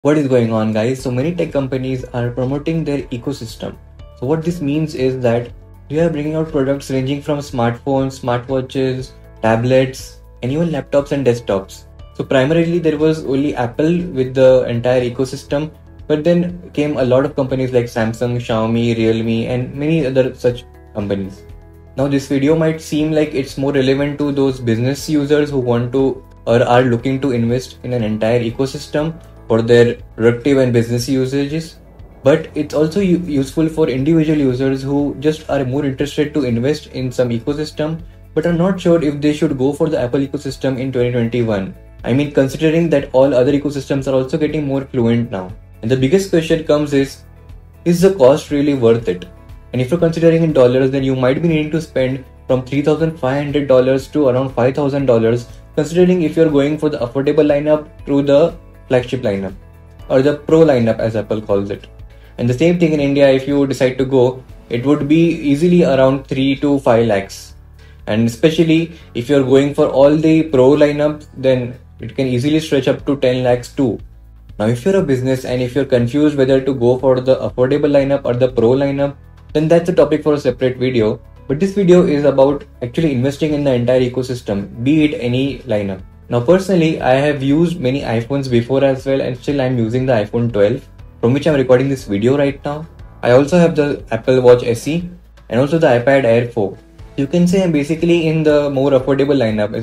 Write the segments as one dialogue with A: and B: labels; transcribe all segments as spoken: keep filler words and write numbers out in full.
A: What is going on, guys? So many tech companies are promoting their ecosystem. So what this means is that they are bringing out products ranging from smartphones, smartwatches, tablets, and even laptops and desktops. So primarily there was only Apple with the entire ecosystem, but then came a lot of companies like Samsung, Xiaomi, Realme, and many other such companies. Now this video might seem like it's more relevant to those business users who want to or are looking to invest in an entire ecosystem for their productive and business usages, but it's also useful for individual users who just are more interested to invest in some ecosystem but are not sure if they should go for the Apple ecosystem in twenty twenty-one. I mean, considering that all other ecosystems are also getting more fluent now. And the biggest question comes is, is the cost really worth it? And if you're considering in dollars, then you might be needing to spend from three thousand five hundred dollars to around five thousand dollars, considering if you're going for the affordable lineup through the flagship lineup or the pro lineup as Apple calls it. And the same thing in India, if you decide to go, it would be easily around three to five lakhs. And especially if you're going for all the pro lineup, then it can easily stretch up to ten lakhs too. Now, if you're a business and if you're confused whether to go for the affordable lineup or the pro lineup, then that's a topic for a separate video. But this video is about actually investing in the entire ecosystem, be it any lineup. Now personally, I have used many iPhones before as well, and still I'm using the iPhone twelve, from which I'm recording this video right now. I also have the Apple Watch S E and also the iPad Air four. You can say I'm basically in the more affordable lineup.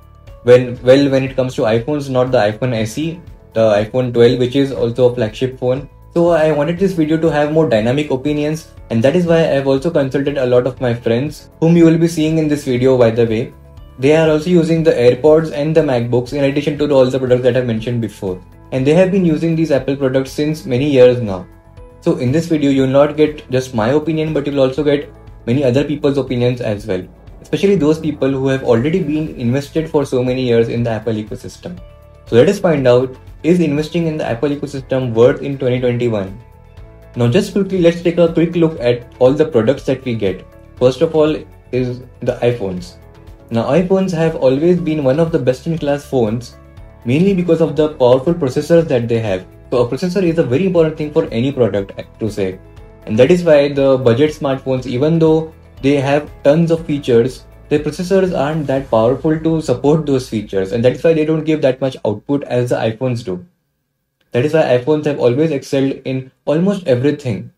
A: When, well, when it comes to iPhones, not the iPhone S E, the iPhone twelve, which is also a flagship phone. So I wanted this video to have more dynamic opinions, and that is why I've also consulted a lot of my friends, whom you will be seeing in this video by the way. They are also using the AirPods and the MacBooks in addition to all the products that I mentioned before. And they have been using these Apple products since many years now. So in this video, you will not get just my opinion, but you will also get many other people's opinions as well. Especially those people who have already been invested for so many years in the Apple ecosystem. So let us find out, is investing in the Apple ecosystem worth in twenty twenty-one? Now just quickly, let's take a quick look at all the products that we get. First of all is the iPhones. Now iPhones have always been one of the best in class phones, mainly because of the powerful processors that they have. So a processor is a very important thing for any product to say. And that is why the budget smartphones, even though they have tons of features, their processors aren't that powerful to support those features, and that's why they don't give that much output as the iPhones do. That is why iPhones have always excelled in almost everything,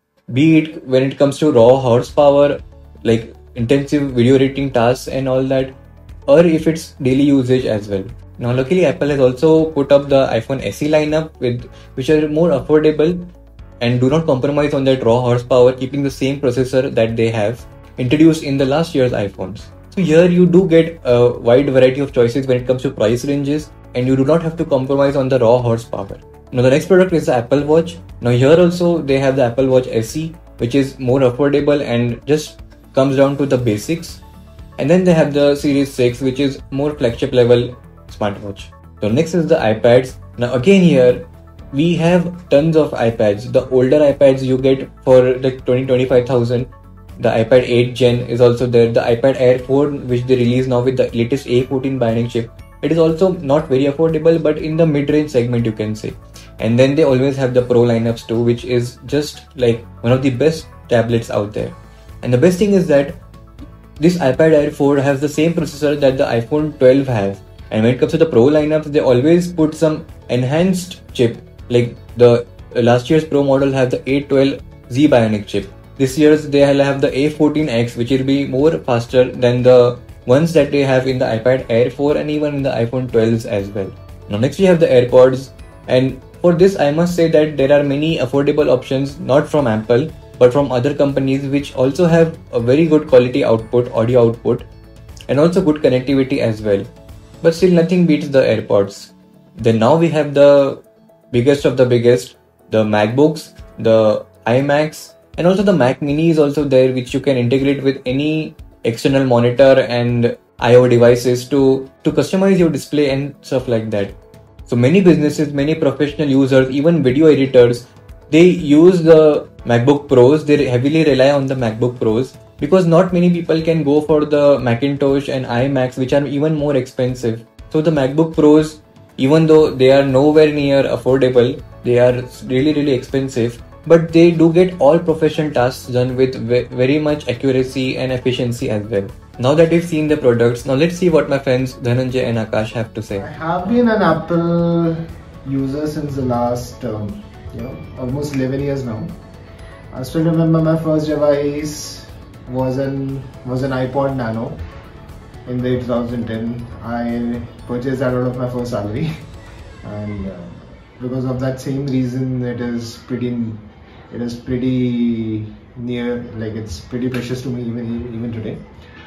A: be it when it comes to raw horsepower, like intensive video editing tasks and all that, or if it's daily usage as well. Now luckily Apple has also put up the iPhone S E lineup, with which are more affordable and do not compromise on that raw horsepower, keeping the same processor that they have introduced in the last year's iPhones. So here you do get a wide variety of choices when it comes to price ranges, and you do not have to compromise on the raw horsepower. Now the next product is the Apple Watch. Now here also they have the Apple Watch S E, which is more affordable and just comes down to the basics. And then they have the Series six, which is more flagship level smartwatch. So next is the iPads. Now again here we have tons of iPads. The older iPads you get for like twenty to twenty-five thousand. The iPad eight Gen is also there. The iPad Air four, which they release now with the latest A fourteen Bionic chip. It is also not very affordable, but in the mid-range segment you can say. And then they always have the Pro lineups too, which is just like one of the best tablets out there. And the best thing is that this iPad Air four has the same processor that the iPhone twelve has. And when it comes to the Pro lineups, they always put some enhanced chip. Like the last year's Pro model have the A twelve Z Bionic chip. This year's they'll have the A fourteen X, which will be more faster than the ones that they have in the iPad Air four and even in the iPhone twelves as well. Now next we have the AirPods, and for this I must say that there are many affordable options, not from Apple but from other companies, which also have a very good quality output, audio output, and also good connectivity as well. But still nothing beats the AirPods. Then now we have the biggest of the biggest, the MacBooks, the iMacs, and also the Mac Mini is also there, which you can integrate with any external monitor and I O devices to, to customize your display and stuff like that. So many businesses, many professional users, even video editors, they use the MacBook Pros. They heavily rely on the MacBook Pros because not many people can go for the Macintosh and iMacs, which are even more expensive. So the MacBook Pros even though they are nowhere near affordable, they are really really expensive, but they do get all professional tasks done with very much accuracy and efficiency as well. Now that we've seen the products, now let's see what my friends Dhananjay and Akash have to say.
B: I have been an Apple user since the last, um, you know, almost eleven years now. I still remember my first device was an was an iPod Nano in the twenty ten. I purchased that out of my first salary, and uh, because of that same reason, it is pretty, it is pretty near, like it's pretty precious to me even even today.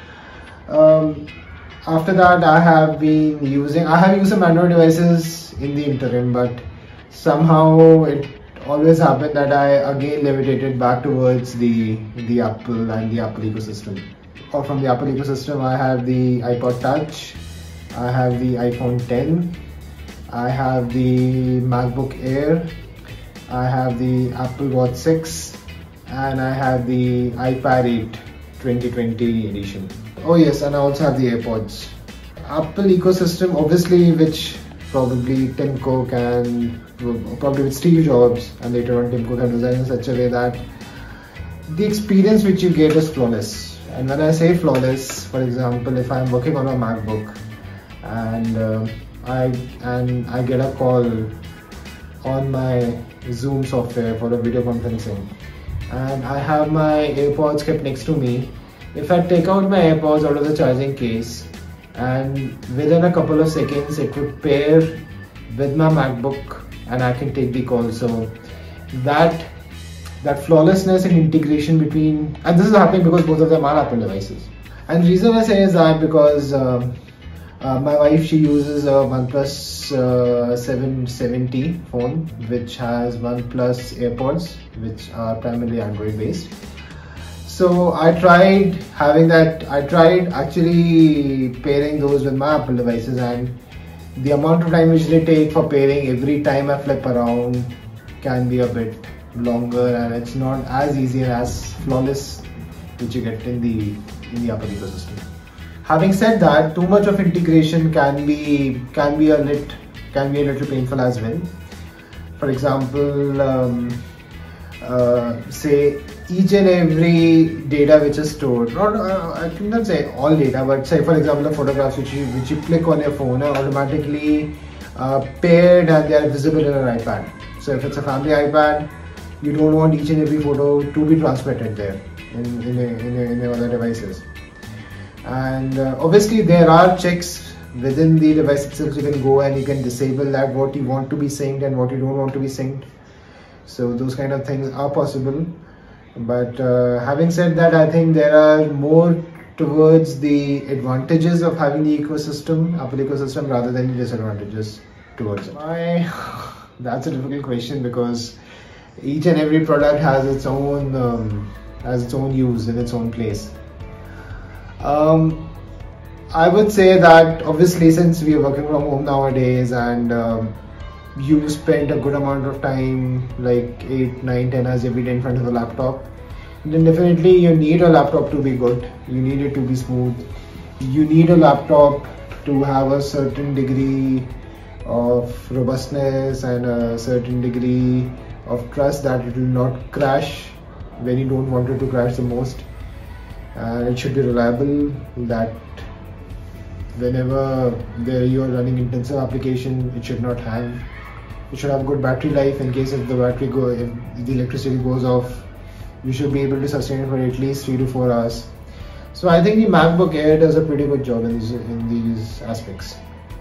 B: Um, after that, I have been using, I have used some Android devices in the interim, but somehow it always happened that I again levitated back towards the the Apple and the Apple ecosystem. Or from the Apple ecosystem, I have the iPod Touch, I have the iPhone ten, I have the MacBook Air, I have the Apple Watch six, and I have the iPad eight twenty twenty edition. Oh yes, and I also have the AirPods. Apple ecosystem, obviously, which probably Tim Cook and probably with Steve Jobs and later on Tim Cook have designed in such a way that the experience which you get is flawless. And when I say flawless, for example, if I'm working on a MacBook and uh, I and I get a call on my Zoom software for a video conferencing, and I have my AirPods kept next to me. If I take out my AirPods out of the charging case, and within a couple of seconds it would pair with my MacBook and I can take the call. So that that flawlessness and integration between, and this is happening because both of them are Apple devices. And the reason I say is that because um, uh, my wife, she uses a OnePlus uh, seven seventy phone which has OnePlus AirPods which are primarily Android based. So I tried having that, I tried actually pairing those with my Apple devices, and the amount of time which they take for pairing every time I flip around can be a bit longer, and it's not as easy and as flawless which you get in the in the Apple ecosystem. Having said that, too much of integration can be can be a lit can be a little painful as well. For example, um, uh, say each and every data which is stored, not uh, I cannot say all data, but say for example the photographs which you which you click on your phone are automatically uh, paired and they are visible in an iPad. So if it's a family iPad, you don't want each and every photo to be transmitted there in in, a, in, a, in other devices. And uh, obviously there are checks within the device itself. You can go and you can disable that, what you want to be synced and what you don't want to be synced. So those kind of things are possible. But uh, having said that, I think there are more towards the advantages of having the ecosystem, Apple ecosystem, rather than the disadvantages towards it. My, that's a difficult question because each and every product has its own um, has its own use in its own place. Um, I would say that obviously since we are working from home nowadays and um, you spend a good amount of time, like eight, nine, ten hours every day in front of a laptop, then definitely you need a laptop to be good. You need it to be smooth. You need a laptop to have a certain degree of robustness and a certain degree of trust that it will not crash when you don't want it to crash the most. And it should be reliable, that whenever you are running intensive application, it should not hang. It should have good battery life. In case if the battery go, if the electricity goes off, you should be able to sustain it for at least three to four hours. So I think the MacBook Air does a pretty good job in these in these aspects.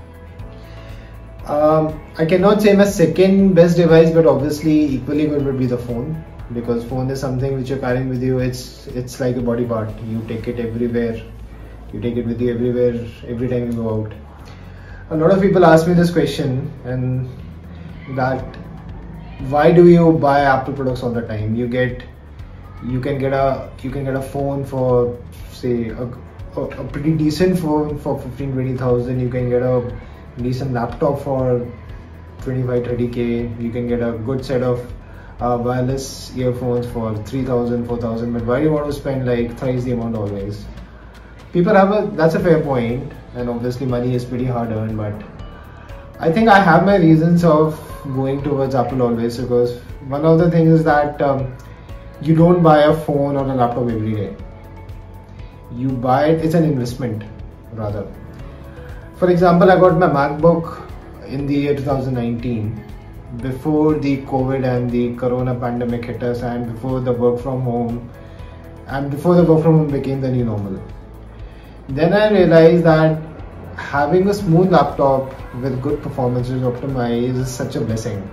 B: Um, I cannot say my second best device, but obviously equally good would be the phone, because phone is something which you're carrying with you. It's it's like a body part. You take it everywhere. You take it with you everywhere every time you go out. A lot of people ask me this question, and that why do you buy Apple products all the time? You get you can get a you can get a phone for say a, a, a pretty decent phone for fifteen twenty thousand. You can get a decent laptop for twenty-five thirty K. You can get a good set of uh, wireless earphones for three thousand four thousand. But why do you want to spend like thrice the amount always? People have a that's a fair point, and obviously money is pretty hard earned, but I think I have my reasons of going towards Apple always, because one of the things is that um, you don't buy a phone or a laptop every day. You buy it, it's an investment rather. For example, I got my MacBook in the year two thousand nineteen, before the COVID and the Corona pandemic hit us, and before the work from home, and before the work from home became the new normal. Then I realized that having a smooth laptop with good performances optimized is such a blessing.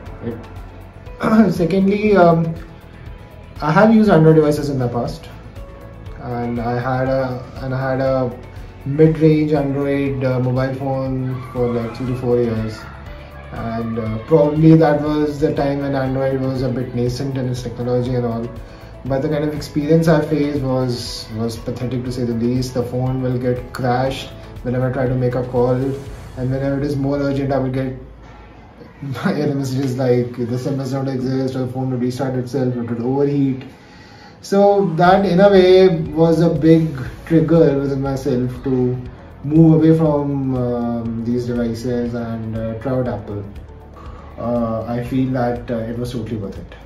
B: It Secondly, um, I have used Android devices in the past, and I had a and I had a mid-range Android uh, mobile phone for like three to four years, and uh, probably that was the time when Android was a bit nascent in its technology and all. But the kind of experience I faced was was pathetic, to say the least. The phone will get crashed whenever I try to make a call, and whenever it is more urgent, I will get error messages like the SIM does not exist, or the phone will restart itself, it would overheat. So that in a way was a big trigger within myself to move away from um, these devices and uh, try out Apple. Uh, I feel that uh, it was totally worth it.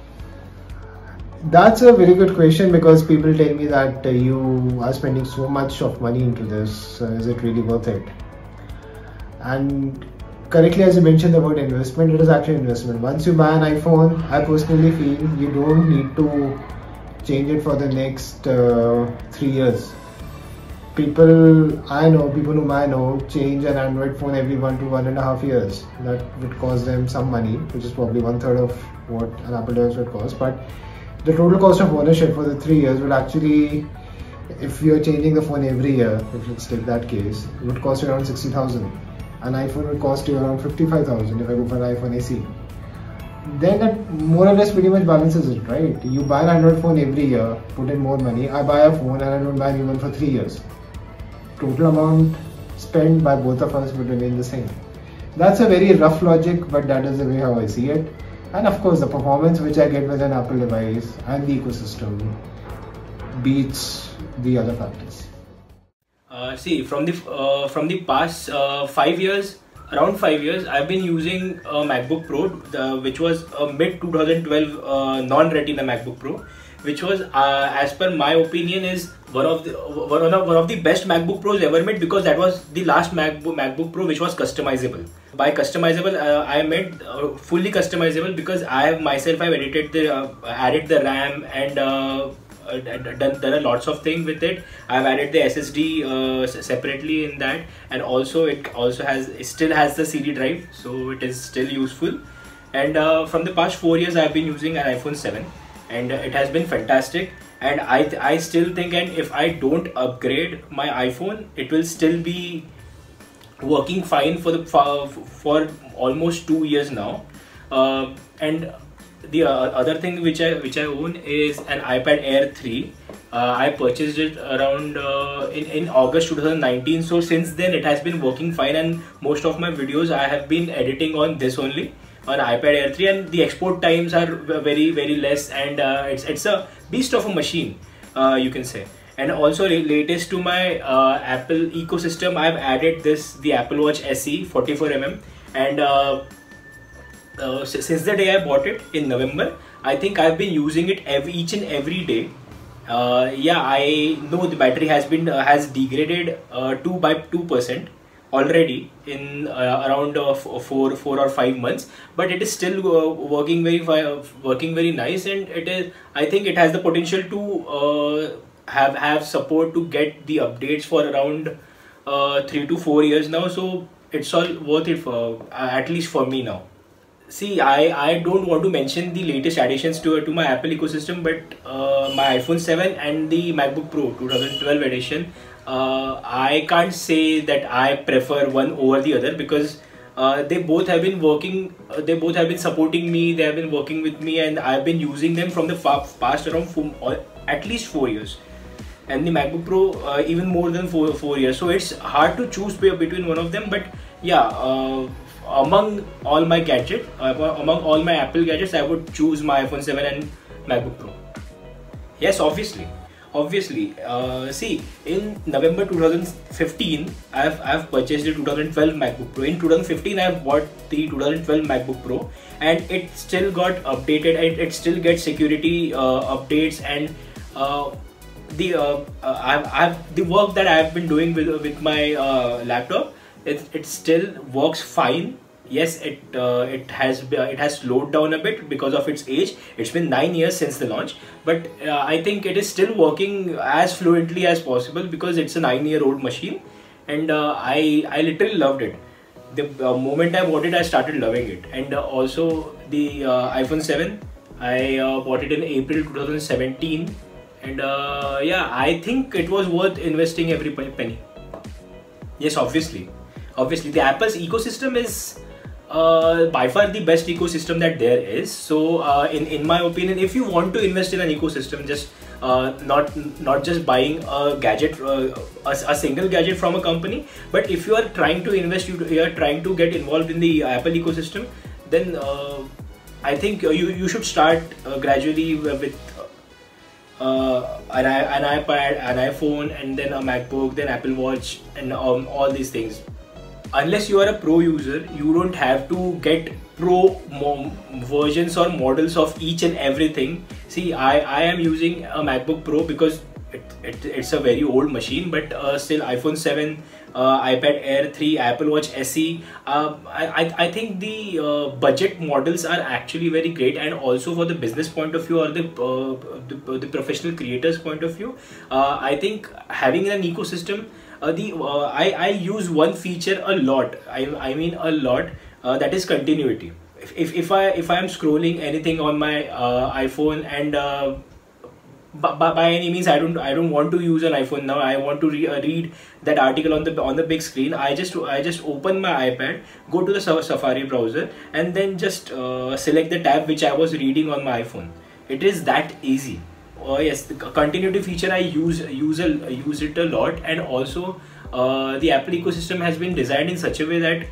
B: That's a very good question, because people tell me that uh, you are spending so much of money into this, uh, is it really worth it? And correctly, as you mentioned the word investment, it is actually investment. Once you buy an iPhone, I personally feel you don't need to change it for the next uh, three years. People I know, people whom I know, change an Android phone every one to one and a half years. That would cost them some money, which is probably one third of what an Apple device would cost. But the total cost of ownership for the three years would actually, if you're changing the phone every year, if let's take that case, it would cost you around sixty thousand. An iPhone would cost you around fifty-five thousand if I go for an iPhone S E. Then that more or less pretty much balances it, right? You buy an Android phone every year, put in more money. I buy a phone and I don't buy a new one for three years. Total amount spent by both of us would remain the same. That's a very rough logic, but that is the way how I see it. And of course, the performance which I get with an Apple device and the ecosystem beats the other factors.
C: Uh, see, from the uh, from the past uh, five years, around five years, I've been using a MacBook Pro, the, which was a mid twenty twelve uh, non-Retina MacBook Pro, which was, uh, as per my opinion, is one of the one of one of the best MacBook Pros ever made, because that was the last MacBook MacBook Pro which was customizable. By customizable, uh, I meant uh, fully customizable, because I have myself I've edited the uh, added the RAM and uh, uh, done done a lots of things with it. I've added the S S D uh, separately in that, and also it also has it still has the C D drive, so it is still useful. And uh, from the past four years, I've been using an iPhone seven, and uh, it has been fantastic. And I I still think, and if I don't upgrade my iPhone, it will still be working fine for the for, for almost two years now. Uh, and the uh, other thing which I which I own is an iPad Air three. Uh, I purchased it around uh, in in August two thousand nineteen. So since then it has been working fine, and most of my videos I have been editing on this only, on iPad Air three, and the export times are very very less, and uh, it's it's a beast of a machine, uh, you can say. And also latest to my uh, Apple ecosystem, I've added this the Apple Watch S E forty-four millimeter, and uh, uh, since the day I bought it in November, I think I've been using it every each and every day. Uh, yeah, I know the battery has been uh, has degraded uh, two by two percent already in uh, around uh, four four or five months, but it is still uh, working very working very nice, and it is I think it has the potential to uh, have have support to get the updates for around uh, three to four years now. So it's all worth it for uh, at least for me now. See, I, I don't want to mention the latest additions to to my Apple ecosystem, but uh, my iPhone seven and the MacBook Pro twenty twelve edition, uh, I can't say that I prefer one over the other, because uh, they both have been working, uh, they both have been supporting me, they have been working with me, and I've been using them from the far, past around four, or at least four years. And the MacBook Pro uh, even more than four, four years. So it's hard to choose between one of them, but yeah, uh, among all my gadgets, uh, among all my Apple gadgets, I would choose my iPhone seven and MacBook Pro. Yes, obviously. Obviously, uh, see, in November two thousand fifteen, I've I've purchased the two thousand twelve MacBook Pro. In two thousand fifteen, I've bought the two thousand twelve MacBook Pro, and it still got updated, and it still gets security uh, updates, and uh, the uh, uh, I've, I've the work that I've been doing with with my uh, laptop, it it still works fine. Yes, it uh, it has it has slowed down a bit because of its age. It's been nine years since the launch, but uh, I think it is still working as fluently as possible because it's a nine-year-old machine, and uh, I I literally loved it. The uh, moment I bought it, I started loving it, and uh, also the uh, iPhone seven. I uh, bought it in April two thousand seventeen, and uh, yeah, I think it was worth investing every penny. Yes, obviously, obviously the Apple's ecosystem is Uh, by far the best ecosystem that there is. So uh, in in my opinion, if you want to invest in an ecosystem, just uh, not not just buying a gadget, uh, a, a single gadget from a company, but if you are trying to invest, you, you are trying to get involved in the Apple ecosystem, then uh, I think you you should start uh, gradually with uh, an, an iPad, an iPhone, and then a MacBook, then Apple Watch, and um, all these things. Unless you are a pro user, you don't have to get pro versions or models of each and everything. See, I, I am using a MacBook Pro because it, it, it's a very old machine, but uh, still iPhone seven, uh, iPad Air three, Apple Watch S E. Uh, I, I think the uh, budget models are actually very great, and also for the business point of view or the, uh, the, the professional creators point of view, uh, I think having an ecosystem, Uh, the uh, I, I use one feature a lot. I, I mean a lot. Uh, that is continuity. If, if, if I if I am scrolling anything on my uh, iPhone, and uh, by, by any means I don't I don't want to use an iPhone now. I want to re uh, read that article on the on the big screen. I just I just open my iPad, go to the Safari browser, and then just uh, select the tab which I was reading on my iPhone. It is that easy. Oh yes, the continuity feature I use use a, use it a lot, and also uh, the Apple ecosystem has been designed in such a way that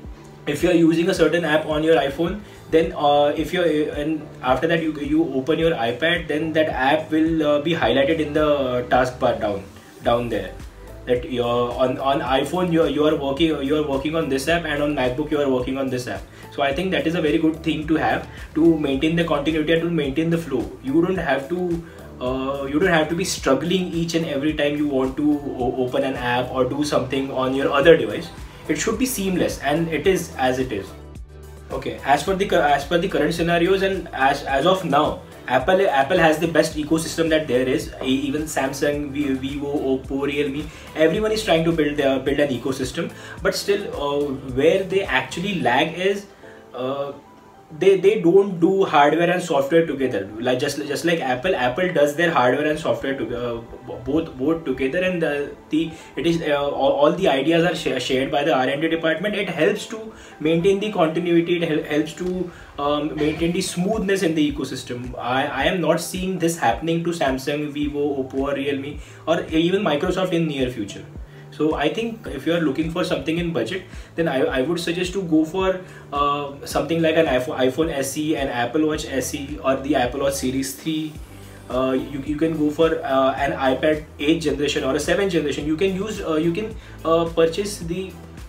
C: if you are using a certain app on your iPhone, then uh, if you and after that you you open your iPad, then that app will uh, be highlighted in the taskbar down down there. That you're on on iPhone you you are working you are working on this app, and on MacBook you are working on this app. So I think that is a very good thing to have to maintain the continuity and to maintain the flow. You don't have to. Uh, you don't have to be struggling each and every time you want to open an app or do something on your other device. It should be seamless, and it is as it is. Okay, as for the as per the current scenarios, and as as of now, Apple Apple has the best ecosystem that there is. Even Samsung, Vivo, Oppo, Realme, everyone is trying to build their, build an ecosystem. But still, uh, where they actually lag is. Uh, they they don't do hardware and software together, like just just like Apple Apple does their hardware and software to, uh, both both together, and the, the it is uh, all, all the ideas are sh shared by the R and D department. It helps to maintain the continuity. It hel helps to um, maintain the smoothness in the ecosystem. I, I am not seeing this happening to Samsung, Vivo, Oppo, or Realme, or even Microsoft in near future. So I think if you are looking for something in budget, then I, I would suggest to go for uh, something like an iPhone, iPhone S E, an Apple Watch S E, or the Apple Watch Series three. Uh, you, you can go for uh, an iPad eighth generation or a seventh generation. You can use uh, you can uh, purchase the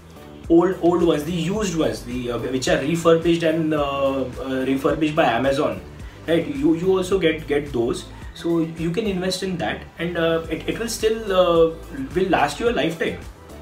C: old old ones, the used ones, the uh, which are refurbished and uh, uh, refurbished by Amazon. Right? You you also get get those. So you can invest in that, and uh, it, it will still uh, will last you a lifetime.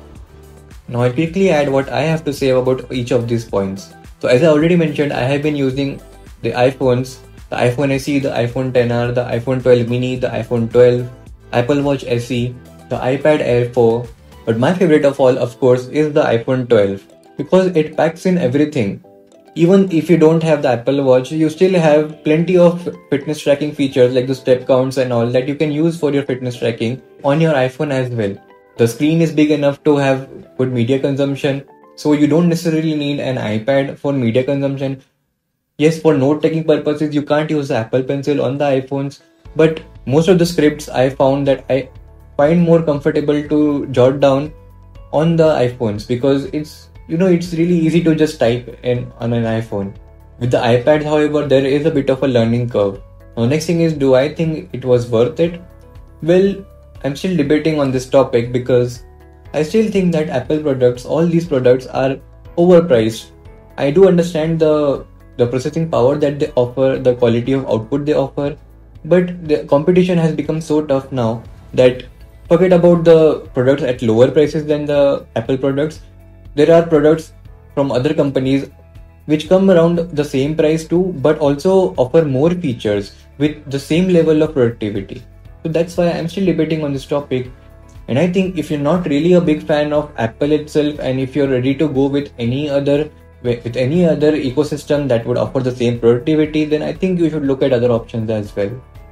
A: Now I'll quickly add what I have to say about each of these points. So as I already mentioned, I have been using the iPhones, the iPhone S E, the iPhone X R, the iPhone twelve mini, the iPhone twelve, Apple Watch S E, the iPad Air four, but my favorite of all, of course, is the iPhone twelve, because it packs in everything. Even if you don't have the Apple Watch, you still have plenty of fitness tracking features like the step counts and all that you can use for your fitness tracking on your iPhone as well. The screen is big enough to have good media consumption, so you don't necessarily need an iPad for media consumption. Yes, for note taking purposes, you can't use the Apple Pencil on the iPhones, but most of the scripts I found that I find more comfortable to jot down on the iPhones, because it's you know, it's really easy to just type in on an iPhone. With the iPad, however, there is a bit of a learning curve. Now, next thing is, do I think it was worth it? Well, I'm still debating on this topic because I still think that Apple products, all these products are overpriced. I do understand the the processing power that they offer, the quality of output they offer, but the competition has become so tough now that forget about the products at lower prices than the Apple products. There are products from other companies which come around the same price too, but also offer more features with the same level of productivity. So that's why I'm still debating on this topic. And I think if you're not really a big fan of Apple itself, and if you're ready to go with any other with any other ecosystem that would offer the same productivity, then I think you should look at other options as well.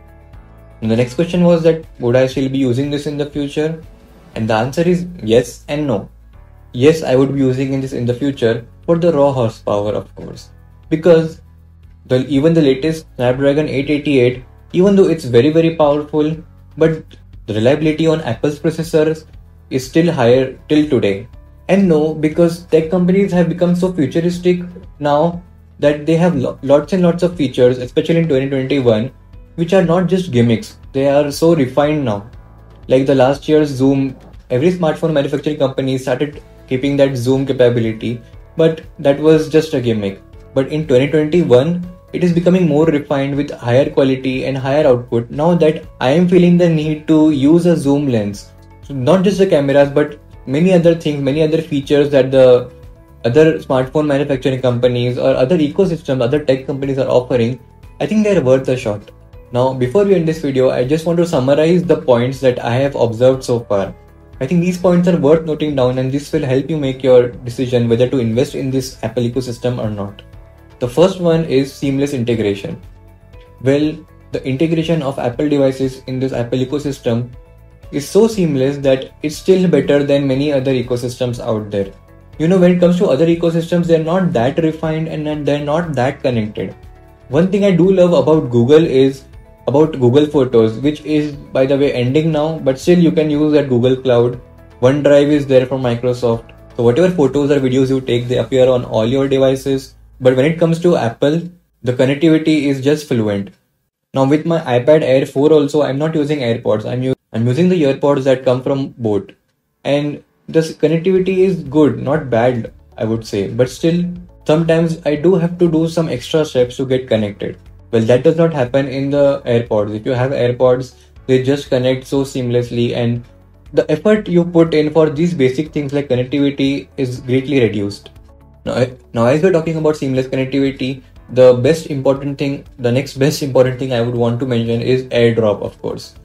A: And the next question was that would I still be using this in the future? And the answer is yes and no. Yes, I would be using this in the future for the raw horsepower, of course, because the even the latest Snapdragon eight eighty-eight, even though it's very very powerful, but the reliability on Apple's processors is still higher till today. And no, because tech companies have become so futuristic now that they have lo- lots and lots of features, especially in twenty twenty-one, which are not just gimmicks. They are so refined now. Like the last year's Zoom, every smartphone manufacturing company started keeping that zoom capability, but that was just a gimmick. But in twenty twenty-one, it is becoming more refined with higher quality and higher output. Now that I am feeling the need to use a zoom lens, so not just the cameras, but many other things, many other features that the other smartphone manufacturing companies or other ecosystems, other tech companies are offering, I think they are worth a shot. Now, before we end this video, I just want to summarize the points that I have observed so far. I think these points are worth noting down, and this will help you make your decision whether to invest in this Apple ecosystem or not. The first one is seamless integration. Well, the integration of Apple devices in this Apple ecosystem is so seamless that it's still better than many other ecosystems out there. You know, when it comes to other ecosystems, they're not that refined and they're not that connected. One thing I do love about Google is about Google Photos, which is, by the way, ending now, but still you can use that Google Cloud. OneDrive is there from Microsoft. So whatever photos or videos you take, they appear on all your devices. But when it comes to Apple, the connectivity is just fluent. Now with my iPad Air four also, I'm not using AirPods. I'm, u- I'm using the earpods that come from boAt. And the connectivity is good, not bad, I would say. But still, sometimes I do have to do some extra steps to get connected. Well, that does not happen in the AirPods. If you have AirPods, they just connect so seamlessly, and the effort you put in for these basic things like connectivity is greatly reduced. Now, now as we're talking about seamless connectivity, the best important thing, the next best important thing I would want to mention is AirDrop, of course.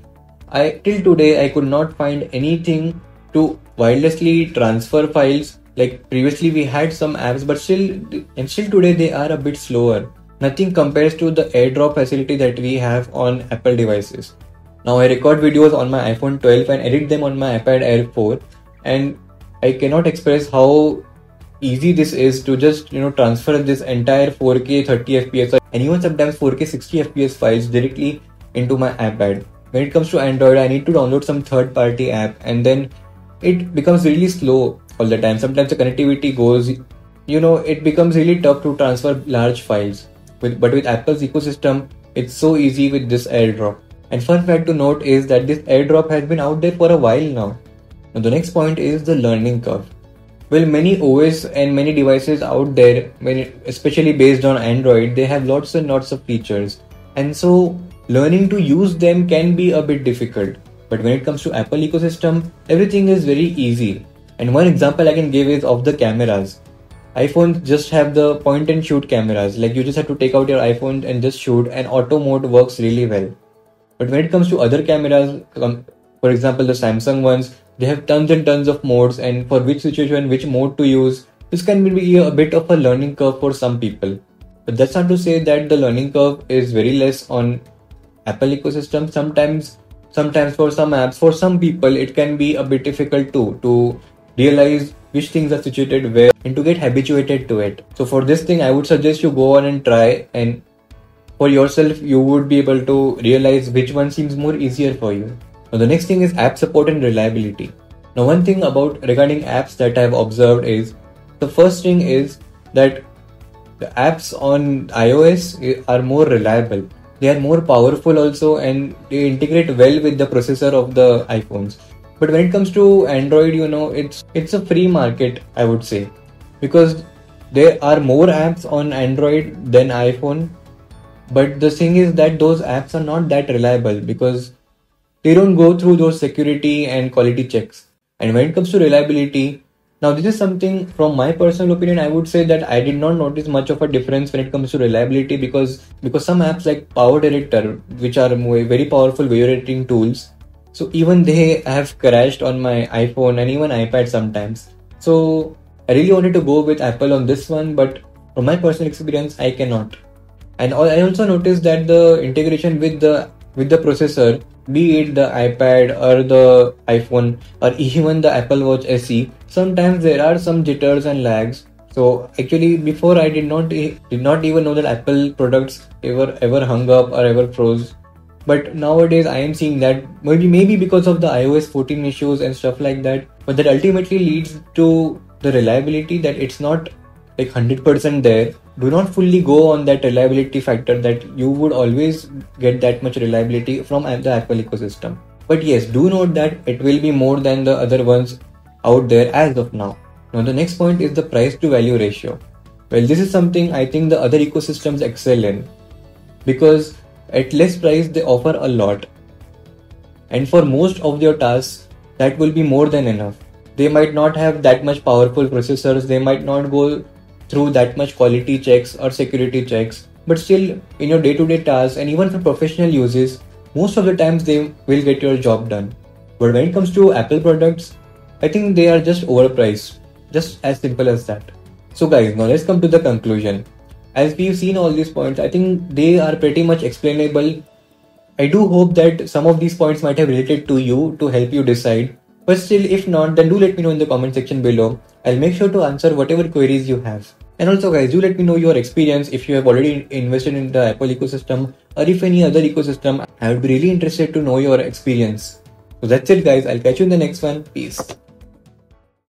A: I till today I could not find anything to wirelessly transfer files. Like previously we had some apps, but still and still today they are a bit slower. Nothing compares to the AirDrop facility that we have on Apple devices. Now I record videos on my iPhone twelve and edit them on my iPad Air four, and I cannot express how easy this is to just, you know, transfer this entire four K thirty F P S and even sometimes four K sixty F P S files directly into my iPad. When it comes to Android, I need to download some third-party app, and then it becomes really slow all the time. Sometimes the connectivity goes, you know, it becomes really tough to transfer large files. With, but with Apple's ecosystem, it's so easy with this AirDrop. And fun fact to note is that this AirDrop has been out there for a while now. Now the next point is the learning curve. Well, many O S and many devices out there, many, especially based on Android, they have lots and lots of features. And so learning to use them can be a bit difficult. But when it comes to Apple ecosystem, everything is very easy. And one example I can give is of the cameras. iPhones just have the point and shoot cameras. Like you just have to take out your iPhone and just shoot, and auto mode works really well. But when it comes to other cameras, um, for example the Samsung ones, they have tons and tons of modes, and for which situation, which mode to use, this can be a bit of a learning curve for some people. But that's not to say that the learning curve is very less on Apple ecosystem. Sometimes, sometimes for some apps, for some people, it can be a bit difficult too, to realize which things are situated where and to get habituated to it. So for this thing, I would suggest you go on and try, and for yourself, you would be able to realize which one seems more easier for you. Now the next thing is app support and reliability. Now one thing about regarding apps that I've observed is, the first thing is that the apps on iOS are more reliable. They are more powerful also, and they integrate well with the processor of the iPhones. But when it comes to Android, you know, it's it's a free market, I would say, because there are more apps on Android than iPhone. But the thing is that those apps are not that reliable because they don't go through those security and quality checks. And when it comes to reliability, now this is something from my personal opinion, I would say that I did not notice much of a difference when it comes to reliability, because because some apps like Power Director, which are more- very powerful video editing tools, so even they have crashed on my iPhone and even iPad sometimes. So I really wanted to go with Apple on this one, but from my personal experience, I cannot. And al- I also noticed that the integration with the with the processor, be it the iPad or the iPhone or even the Apple Watch S E, sometimes there are some jitters and lags. So actually, before I did not e- did not even know that Apple products ever ever hung up or ever froze. But nowadays I am seeing that maybe maybe because of the iOS fourteen issues and stuff like that. But that ultimately leads to the reliability, that it's not like one hundred percent there. Do not fully go on that reliability factor that you would always get that much reliability from the Apple ecosystem. But yes, do note that it will be more than the other ones out there as of now. Now the next point is the price to value ratio. Well, this is something I think the other ecosystems excel in, because at less price they offer a lot, and for most of your tasks that will be more than enough. They might not have that much powerful processors, they might not go through that much quality checks or security checks, but still in your day-to-day tasks and even for professional uses, most of the times they will get your job done. But when it comes to Apple products, I think they are just overpriced, just as simple as that. So guys, now let's come to the conclusion. As we've seen all these points, I think they are pretty much explainable. I do hope that some of these points might have related to you to help you decide. But still, if not, then do let me know in the comment section below. I'll make sure to answer whatever queries you have. And also guys, do let me know your experience if you have already invested in the Apple ecosystem or if any other ecosystem. I would be really interested to know your experience. So that's it guys, I'll catch you in the next one. Peace.